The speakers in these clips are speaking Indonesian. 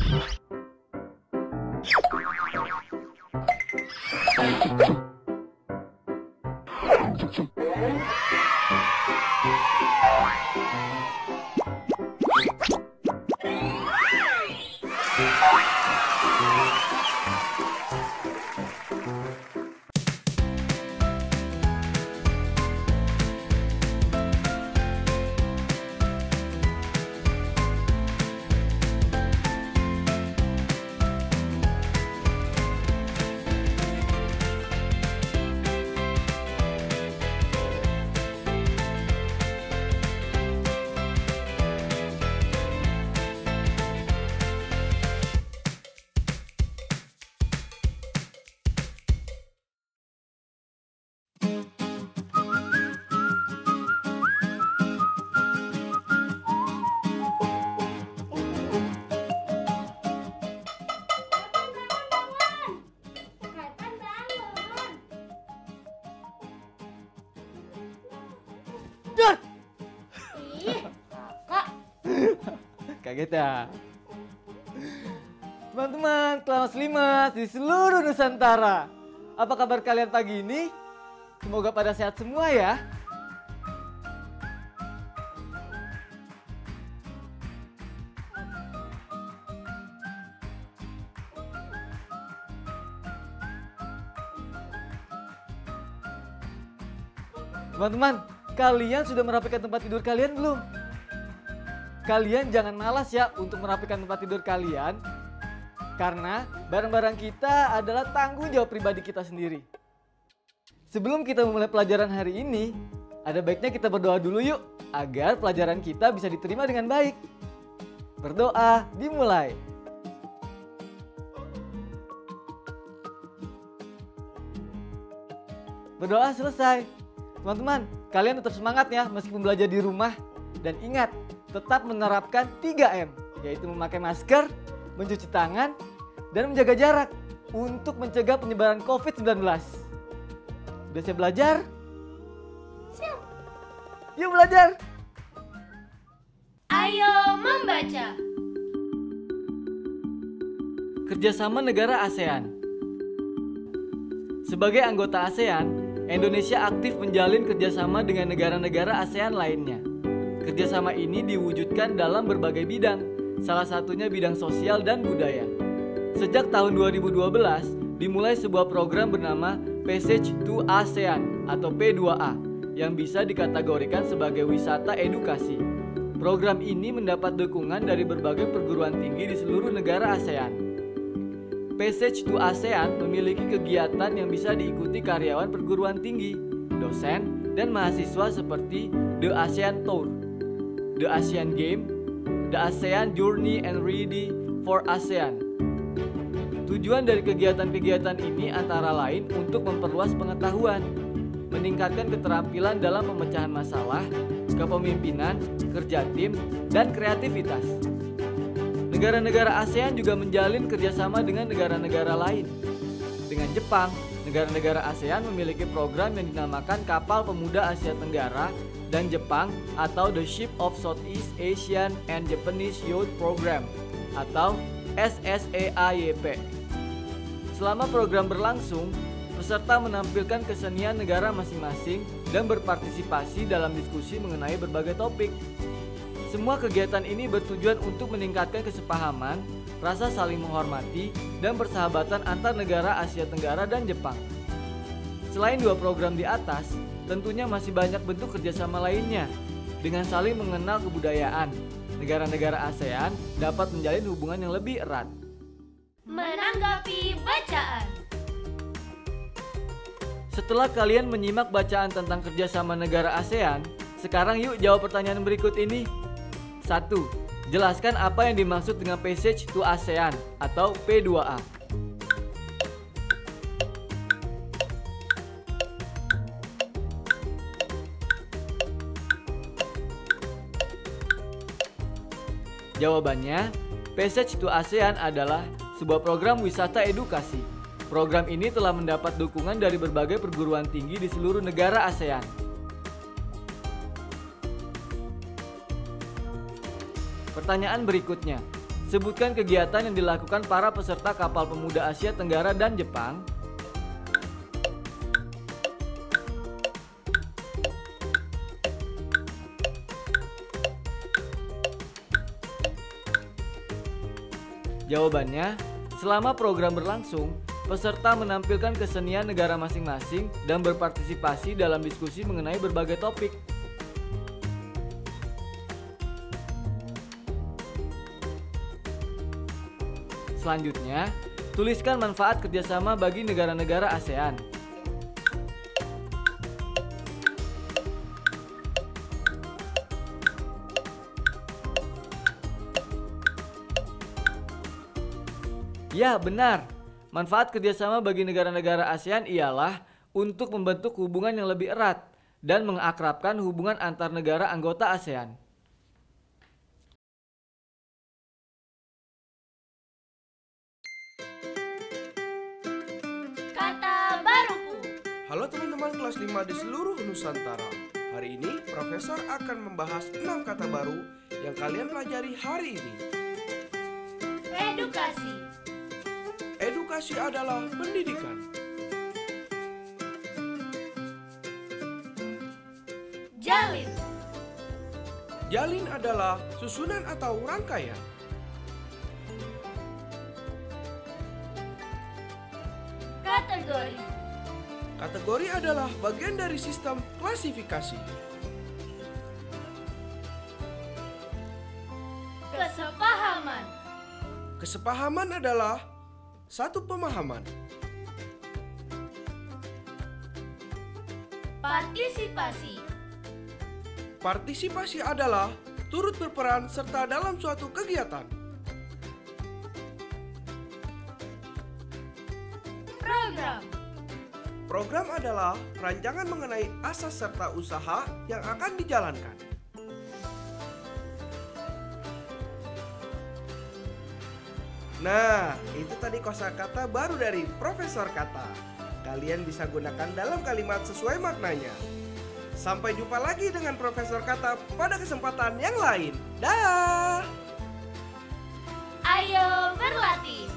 Kaget ya. Teman-teman, kelas 5 di seluruh Nusantara. Apa kabar kalian pagi ini? Semoga pada sehat semua ya. Teman-teman, kalian sudah merapikan tempat tidur kalian belum? Kalian jangan malas ya untuk merapikan tempat tidur kalian. Karena barang-barang kita adalah tanggung jawab pribadi kita sendiri. Sebelum kita memulai pelajaran hari ini, ada baiknya kita berdoa dulu yuk, agar pelajaran kita bisa diterima dengan baik. Berdoa dimulai. Berdoa selesai. Teman-teman, kalian tetap semangat ya meskipun belajar di rumah. Dan ingat, tetap menerapkan 3M, yaitu memakai masker, mencuci tangan, dan menjaga jarak untuk mencegah penyebaran COVID-19. Udah siap belajar? Siap. Yuk belajar! Ayo membaca. Kerjasama negara ASEAN. Sebagai anggota ASEAN, Indonesia aktif menjalin kerjasama dengan negara-negara ASEAN lainnya. Kerjasama ini diwujudkan dalam berbagai bidang, salah satunya bidang sosial dan budaya. Sejak tahun 2012, dimulai sebuah program bernama Passage to ASEAN atau P2A yang bisa dikategorikan sebagai wisata edukasi. Program ini mendapat dukungan dari berbagai perguruan tinggi di seluruh negara ASEAN. Passage to ASEAN memiliki kegiatan yang bisa diikuti karyawan perguruan tinggi, dosen, dan mahasiswa seperti The ASEAN Tour, The ASEAN Game, The ASEAN Journey and Ready for ASEAN. Tujuan dari kegiatan-kegiatan ini antara lain untuk memperluas pengetahuan, meningkatkan keterampilan dalam pemecahan masalah, kepemimpinan, kerja tim, dan kreativitas. Negara-negara ASEAN juga menjalin kerjasama dengan negara-negara lain. Dengan Jepang, negara-negara ASEAN memiliki program yang dinamakan Kapal Pemuda Asia Tenggara dan Jepang atau The Ship of Southeast Asian and Japanese Youth Program atau SSEAYP. Selama program berlangsung, peserta menampilkan kesenian negara masing-masing dan berpartisipasi dalam diskusi mengenai berbagai topik. Semua kegiatan ini bertujuan untuk meningkatkan kesepahaman, rasa saling menghormati, dan persahabatan antar negara Asia Tenggara dan Jepang. Selain dua program di atas, tentunya masih banyak bentuk kerjasama lainnya. Dengan saling mengenal kebudayaan, negara-negara ASEAN dapat menjalin hubungan yang lebih erat. Menanggapi bacaan. Setelah kalian menyimak bacaan tentang kerjasama negara ASEAN, sekarang yuk jawab pertanyaan berikut ini. 1. Jelaskan apa yang dimaksud dengan Passage to ASEAN atau P2A. Jawabannya, Passage to ASEAN adalah sebuah program wisata edukasi. Program ini telah mendapat dukungan dari berbagai perguruan tinggi di seluruh negara ASEAN. Pertanyaan berikutnya, Sebutkan kegiatan yang dilakukan para peserta Kapal Pemuda Asia Tenggara dan Jepang. Jawabannya, selama program berlangsung, peserta menampilkan kesenian negara masing-masing dan berpartisipasi dalam diskusi mengenai berbagai topik. Selanjutnya, tuliskan manfaat kerjasama bagi negara-negara ASEAN. Ya, benar. Manfaat kerjasama bagi negara-negara ASEAN ialah untuk membentuk hubungan yang lebih erat dan mengakrabkan hubungan antar negara anggota ASEAN. Kata baruku. Halo teman-teman kelas 5 di seluruh Nusantara. Hari ini Profesor akan membahas 6 kata baru yang kalian pelajari hari ini. Edukasi. Edukasi adalah pendidikan. Jalin. Jalin adalah susunan atau rangkaian. Kategori. Kategori adalah bagian dari sistem klasifikasi. Kesepahaman. Kesepahaman adalah satu pemahaman. Partisipasi. Partisipasi adalah turut berperan serta dalam suatu kegiatan. Program. Program adalah rancangan mengenai asas serta usaha yang akan dijalankan. Nah, itu tadi kosakata baru dari Profesor Kata. Kalian bisa gunakan dalam kalimat sesuai maknanya. Sampai jumpa lagi dengan Profesor Kata pada kesempatan yang lain. Dah. Ayo berlatih.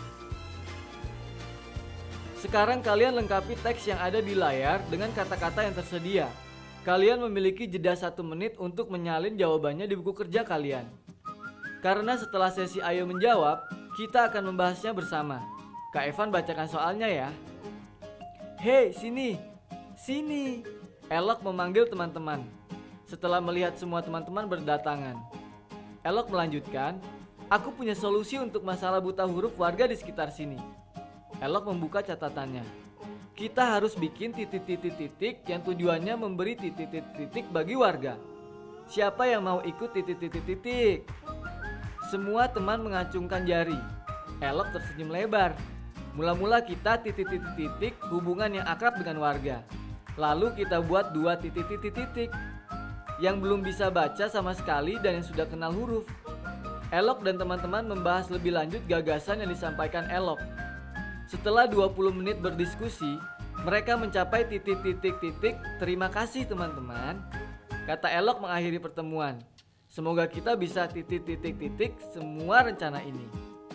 Sekarang kalian lengkapi teks yang ada di layar dengan kata-kata yang tersedia. Kalian memiliki jeda 1 menit untuk menyalin jawabannya di buku kerja kalian. Karena setelah sesi Ayo Menjawab, kita akan membahasnya bersama. Kak Evan bacakan soalnya ya. Hei, sini. Sini. Elok memanggil teman-teman. Setelah melihat semua teman-teman berdatangan, Elok melanjutkan, aku punya solusi untuk masalah buta huruf warga di sekitar sini. Elok membuka catatannya. Kita harus bikin titik-titik-titik yang tujuannya memberi titik-titik bagi warga. Siapa yang mau ikut titik-titik-titik? Semua teman mengacungkan jari. Elok tersenyum lebar. Mula-mula kita titik-titik-titik hubungan yang akrab dengan warga. Lalu kita buat 2 titik-titik-titik yang belum bisa baca sama sekali dan yang sudah kenal huruf. Elok dan teman-teman membahas lebih lanjut gagasan yang disampaikan Elok. Setelah 20 menit berdiskusi, mereka mencapai titik-titik-titik. Terima kasih teman-teman, kata Elok mengakhiri pertemuan. Semoga kita bisa titik-titik-titik semua rencana ini.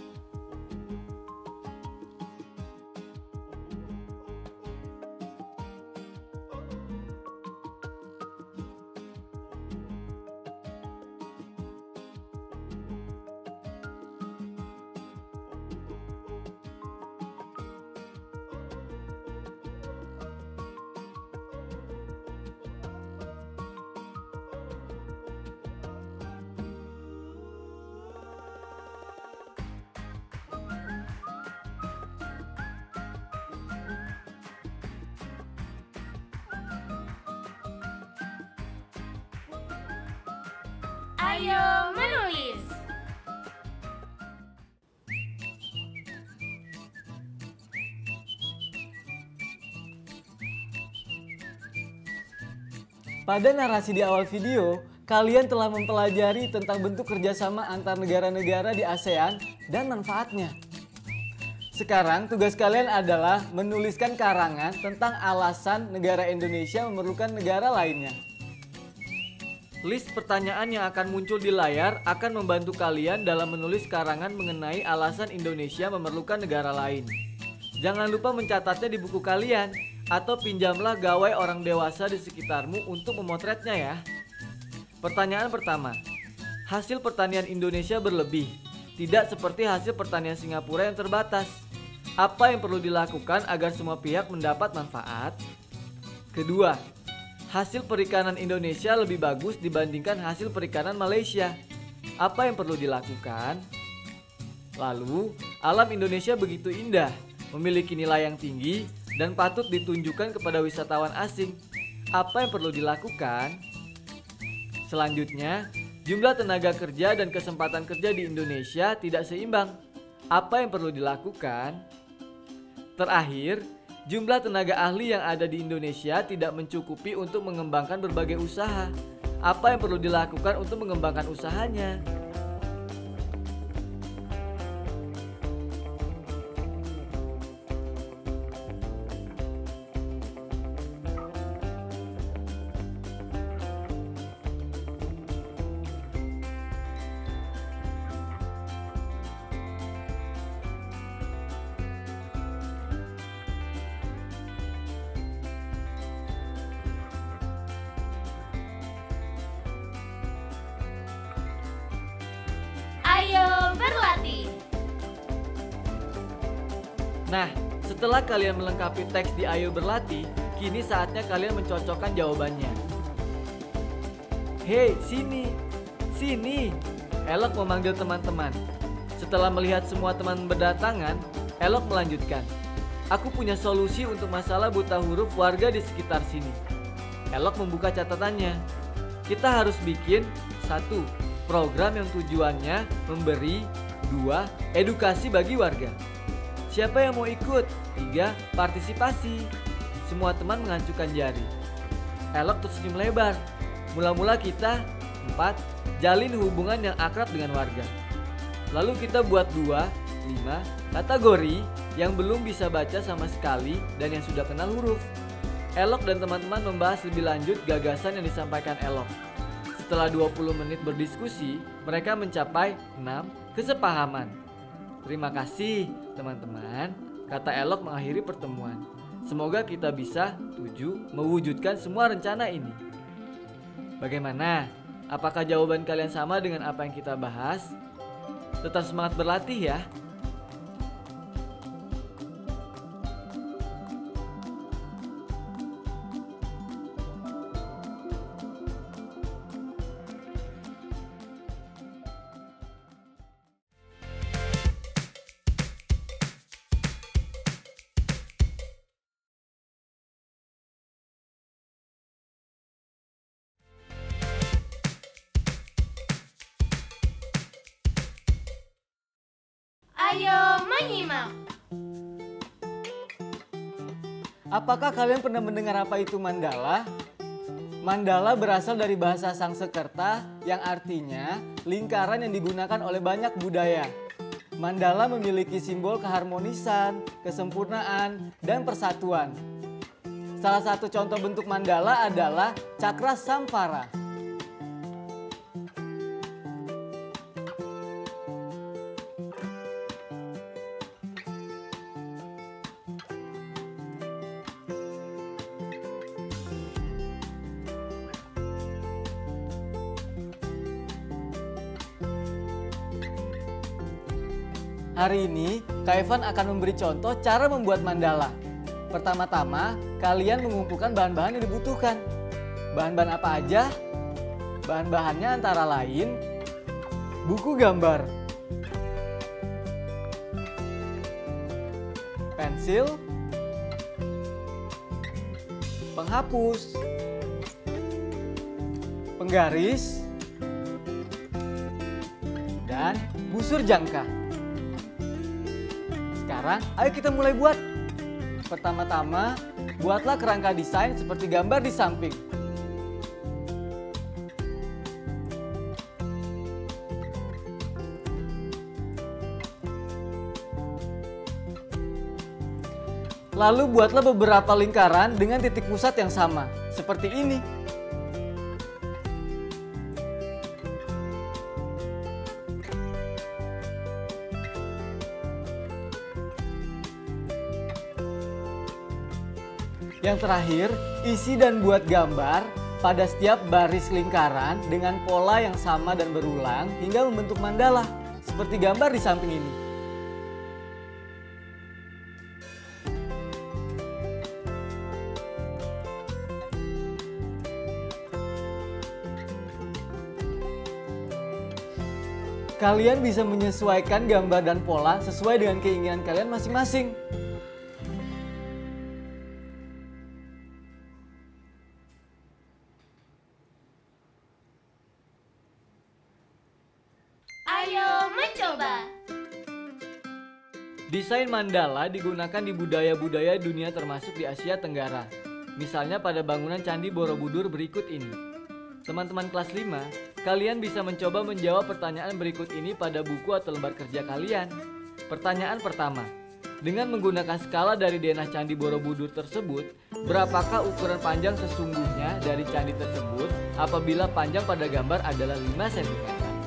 Ayo menulis. Pada narasi di awal video, kalian telah mempelajari tentang bentuk kerjasama antar negara-negara di ASEAN dan manfaatnya. Sekarang tugas kalian adalah menuliskan karangan tentang alasan negara Indonesia memerlukan negara lainnya. List pertanyaan yang akan muncul di layar akan membantu kalian dalam menulis karangan mengenai alasan Indonesia memerlukan negara lain. Jangan lupa mencatatnya di buku kalian, atau pinjamlah gawai orang dewasa di sekitarmu untuk memotretnya ya. Pertanyaan pertama, hasil pertanian Indonesia berlebih, tidak seperti hasil pertanian Singapura yang terbatas. Apa yang perlu dilakukan agar semua pihak mendapat manfaat? Kedua, hasil perikanan Indonesia lebih bagus dibandingkan hasil perikanan Malaysia. Apa yang perlu dilakukan? Lalu, alam Indonesia begitu indah, memiliki nilai yang tinggi, dan patut ditunjukkan kepada wisatawan asing. Apa yang perlu dilakukan? Selanjutnya, jumlah tenaga kerja dan kesempatan kerja di Indonesia tidak seimbang. Apa yang perlu dilakukan? Terakhir, jumlah tenaga ahli yang ada di Indonesia tidak mencukupi untuk mengembangkan berbagai usaha. Apa yang perlu dilakukan untuk mengembangkan usahanya? Ayo berlatih. Nah, setelah kalian melengkapi teks di Ayo Berlatih, kini saatnya kalian mencocokkan jawabannya. Hei, sini, sini. Elok memanggil teman-teman. Setelah melihat semua teman berdatangan, Elok melanjutkan. Aku punya solusi untuk masalah buta huruf warga di sekitar sini. Elok membuka catatannya. Kita harus bikin 1. Program yang tujuannya memberi. 2. Edukasi bagi warga. Siapa yang mau ikut? 3. Partisipasi. Semua teman mengacukan jari. Elok tersenyum lebar. Mula-mula kita 4. Jalin hubungan yang akrab dengan warga. Lalu kita buat 2, 5 kategori yang belum bisa baca sama sekali dan yang sudah kenal huruf. Elok dan teman-teman membahas lebih lanjut gagasan yang disampaikan Elok. Setelah 20 menit berdiskusi, mereka mencapai 6 kesepahaman. Terima kasih teman-teman, kata Elok mengakhiri pertemuan. Semoga kita bisa 7 mewujudkan semua rencana ini. Bagaimana? Apakah jawaban kalian sama dengan apa yang kita bahas? Tetap semangat berlatih ya. Ayo menyimak. Apakah kalian pernah mendengar apa itu mandala? Mandala berasal dari bahasa Sangsekerta yang artinya lingkaran yang digunakan oleh banyak budaya. Mandala memiliki simbol keharmonisan, kesempurnaan, dan persatuan. Salah satu contoh bentuk mandala adalah cakra samvara. Hari ini, Kak Evan akan memberi contoh cara membuat mandala. Pertama-tama, kalian mengumpulkan bahan-bahan yang dibutuhkan. Bahan-bahan apa aja? Bahan-bahannya antara lain buku gambar, pensil, penghapus, penggaris, dan busur jangka. Sekarang, ayo kita mulai buat. Pertama-tama, buatlah kerangka desain seperti gambar di samping. Lalu buatlah beberapa lingkaran dengan titik pusat yang sama, seperti ini. Yang terakhir, isi dan buat gambar pada setiap baris lingkaran dengan pola yang sama dan berulang hingga membentuk mandala, seperti gambar di samping ini. Kalian bisa menyesuaikan gambar dan pola sesuai dengan keinginan kalian masing-masing. Ayo mencoba. Desain mandala digunakan di budaya-budaya dunia termasuk di Asia Tenggara. Misalnya pada bangunan Candi Borobudur berikut ini. Teman-teman kelas 5, kalian bisa mencoba menjawab pertanyaan berikut ini pada buku atau lembar kerja kalian. Pertanyaan pertama, dengan menggunakan skala dari denah Candi Borobudur tersebut, berapakah ukuran panjang sesungguhnya dari candi tersebut apabila panjang pada gambar adalah 5 cm?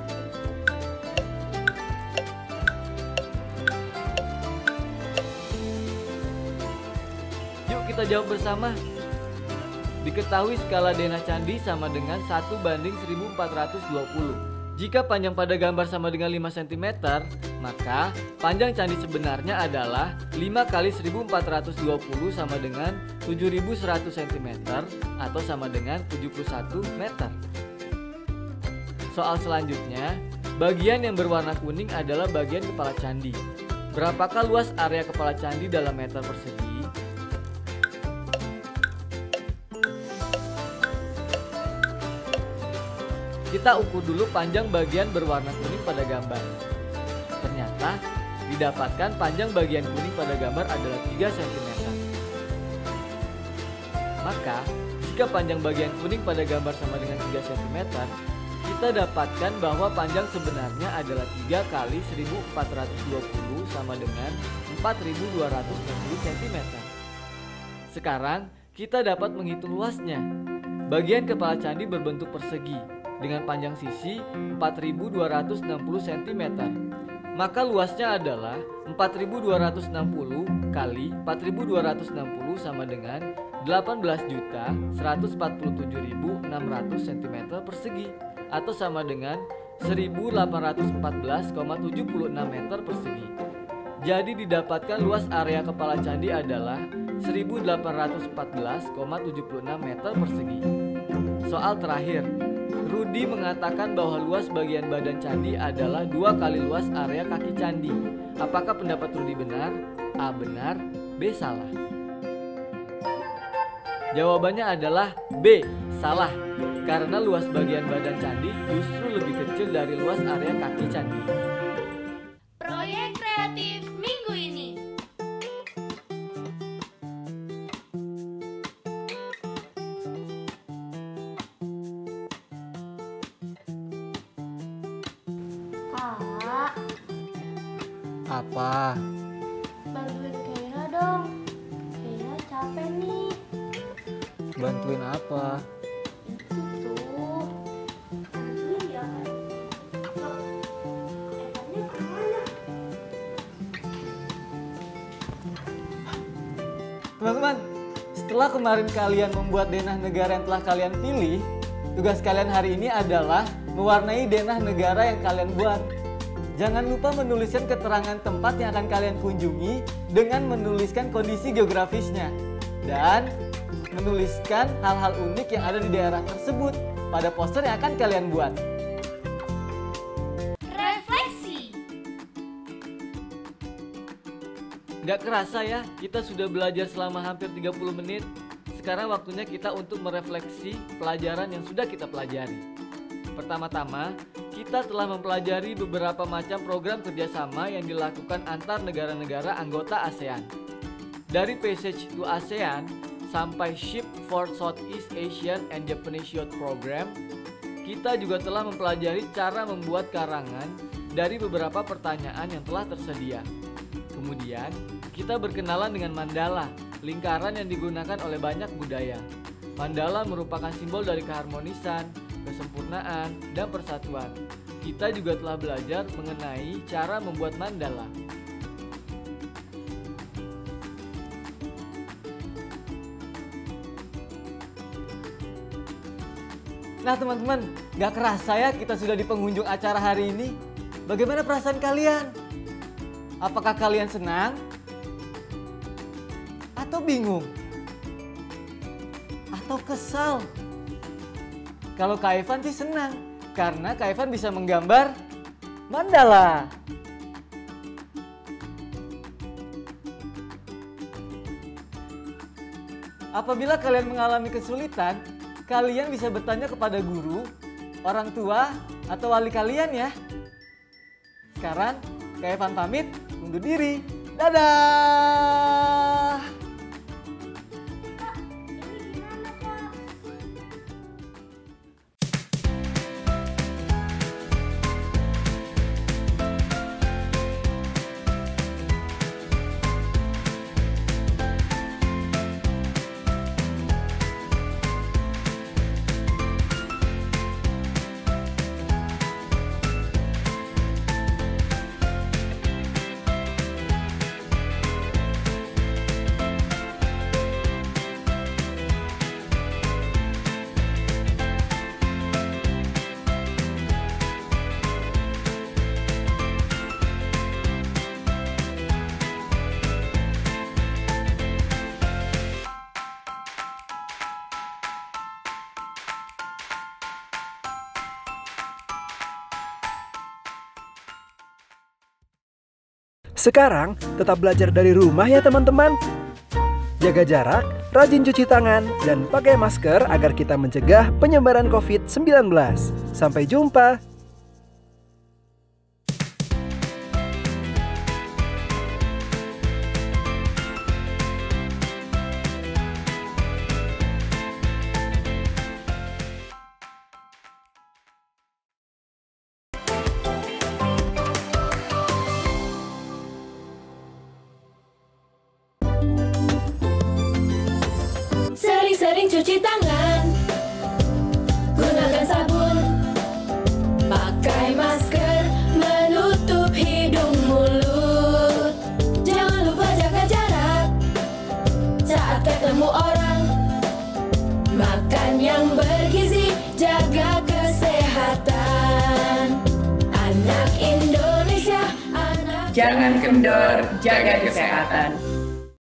Yuk kita jawab bersama. Diketahui skala denah candi sama dengan 1:1420. Jika panjang pada gambar sama dengan 5 cm, maka panjang candi sebenarnya adalah 5 kali 1420 sama dengan 7100 cm atau sama dengan 71 meter. Soal selanjutnya, bagian yang berwarna kuning adalah bagian kepala candi. Berapakah luas area kepala candi dalam meter persegi? Kita ukur dulu panjang bagian berwarna kuning pada gambar. Ternyata didapatkan panjang bagian kuning pada gambar adalah 3 cm. Maka jika panjang bagian kuning pada gambar sama dengan 3 cm, kita dapatkan bahwa panjang sebenarnya adalah 3 kali 1420 sama dengan 4260 cm. Sekarang kita dapat menghitung luasnya. Bagian kepala candi berbentuk persegi dengan panjang sisi 4260 cm. Maka luasnya adalah 4260 kali 4260 sama dengan 18.147.600 cm persegi atau sama dengan 1814,76 meter persegi. Jadi didapatkan luas area kepala candi adalah 1814,76 meter persegi. Soal terakhir, Rudi mengatakan bahwa luas bagian badan candi adalah 2 kali luas area kaki candi. Apakah pendapat Rudi benar? A. Benar, B. Salah. Jawabannya adalah B. Salah. Karena luas bagian badan candi justru lebih kecil dari luas area kaki candi. Proyek kreatif minggu ini. Kak, Apa? bantuin Keira dong. Keira capek nih. Bantuin apa? Itu tuh. Bantuin ya kan? Evannya kemana? Teman-teman, setelah kemarin kalian membuat denah negara yang telah kalian pilih, tugas kalian hari ini adalah mewarnai denah negara yang kalian buat. Jangan lupa menuliskan keterangan tempat yang akan kalian kunjungi dengan menuliskan kondisi geografisnya dan menuliskan hal-hal unik yang ada di daerah tersebut pada poster yang akan kalian buat. Refleksi. Gak kerasa ya, kita sudah belajar selama hampir 30 menit. Sekarang waktunya kita untuk merefleksi pelajaran yang sudah kita pelajari. Pertama-tama, kita telah mempelajari beberapa macam program kerjasama yang dilakukan antar negara-negara anggota ASEAN. Dari Passage to ASEAN sampai Ship for Southeast Asian and Japanese Youth Program, kita juga telah mempelajari cara membuat karangan dari beberapa pertanyaan yang telah tersedia. Kemudian, kita berkenalan dengan mandala, lingkaran yang digunakan oleh banyak budaya. Mandala merupakan simbol dari keharmonisan, kesempurnaan, dan persatuan. Kita juga telah belajar mengenai cara membuat mandala. Nah teman-teman, gak kerasa ya kita sudah di penghujung acara hari ini. Bagaimana perasaan kalian? Apakah kalian senang? Atau bingung? Atau kesal? Kalau Kak Evan sih senang, karena Kak Evan bisa menggambar mandala. Apabila kalian mengalami kesulitan, kalian bisa bertanya kepada guru, orang tua, atau wali kalian ya. Sekarang, Kak Evan pamit undur diri. Dadah! Kak, ini gimana Kak? Sekarang tetap belajar dari rumah ya teman-teman. Jaga jarak, rajin cuci tangan, dan pakai masker agar kita mencegah penyebaran COVID-19. Sampai jumpa. Sering-sering cuci tangan, gunakan sabun, pakai masker, menutup hidung mulut. Jangan lupa jaga jarak saat ketemu orang. Makan yang bergizi, jaga kesehatan. Anak Indonesia, anak Jangan kendor, jaga kesehatan.